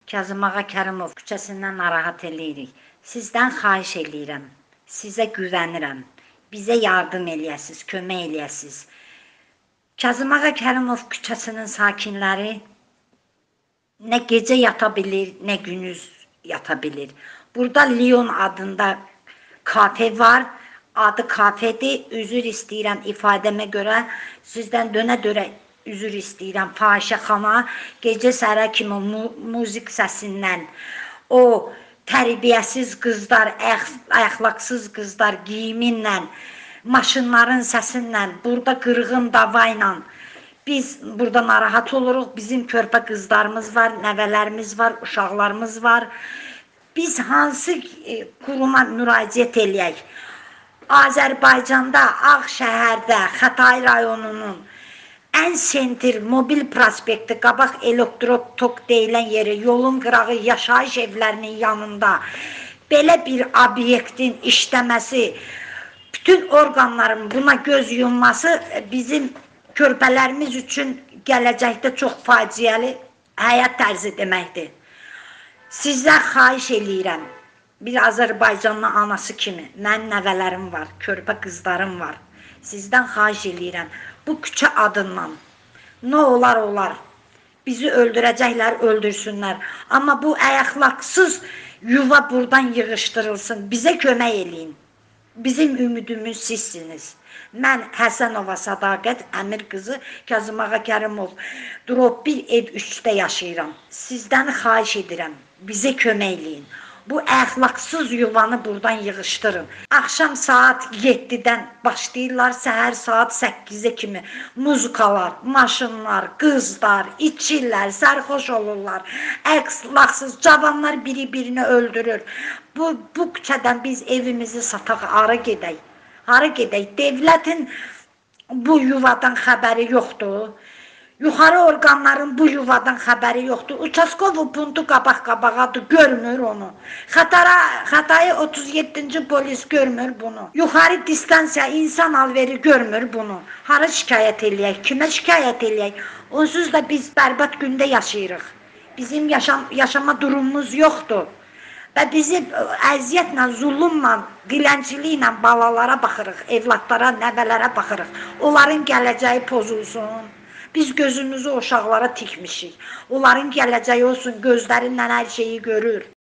Kazım Ağa Kərimov küçəsindən narahat eləyirik. Sizdən xahiş eləyirəm. Sizə güvənirəm. Bizə yardım eləyəsiz, kömək eləyəsiz. Kazım Ağa Kərimov küçəsinin sakinləri nə gecə yata bilir, nə gündüz yata bilir. Burada Leon adında kafe var. Adı kafedir. Üzr istəyirəm ifadəmə görə. Sizdən dönə-dönə üzr istəyirəm. Fahişəxana gecə səhərə kimi muzik səsindən, o tərbiyəsiz qızlar, əxlaqsız qızlar geyiminlə, maşınların səsinlə, burada qırğın davayla biz burada narahat oluruq. Bizim körpə qızlarımız var, nəvələrimiz var, uşaqlarımız var. Biz hansı quruma müraciət eləyək? Azərbaycanda, Ağşəhərdə, Xətai rayonunun ən sentir mobil prospekti, qabaq elektrotok deyilən yeri, yolun qırağı yaşayış evlərinin yanında belə bir obyektin işləməsi, bütün orqanların buna göz yumması bizim körpələrimiz üçün gələcəkdə çox faciəli həyat tərzi deməkdir. Sizdən xahiş eləyirəm. Bir Azərbaycanlı anası kimi, mənim nəvələrim var, körpə qızlarım var. Sizdən xahiş eləyirəm, bu küçə adından nə olar, bizi öldürəcəklər, öldürsünlər. Amma bu əxlaqsız yuva buradan yığışdırılsın, bizə kömək eləyin. Bizim ümidimiz sizsiniz. Mən Həsənova Sadaqət Əmir qızı Kazım Ağa Kərimov, drop 1 ev 3-də yaşayıram. Sizdən xahiş edirəm, bizə kömək eləyin. Bu əxlaqsız yuvanı buradan yığışdırın. Axşam saat 7-dən başlayırlar, səhər saat 8-ə kimi muzikalar, maşınlar, qızlar, içirlər, sərxoş olurlar. Əxlaqsız cavanlar biri-birini öldürür. Bu küçədən biz evimizi sataq, hara gedək? Hara gedək? Devlətin bu yuvadan xəbəri yoxdur. Yuxarı orqanların bu yuvadan xəbəri yoxdur. Uçaskov puntu qabaq-qabağadır, görmür onu. Xətai 37-ci polis görmür bunu. Yuxarı distansiya insan alveri görmür bunu. Hara şikayət eləyək, kimə şikayət eləyək? Onsuz da biz bərbad gündə yaşayırıq. Bizim yaşama durumumuz yoxdur. Və bizi əziyyətlə, zulümlə, dilənçiliklə balalara baxırıq, evlatlara, nəvələrə baxırıq. Onların gələcəyi pozulsun. Biz gözümüzü uşaqlara tikmişik. Onların gələcəyi olsun, gözlərindən hər şeyi görür.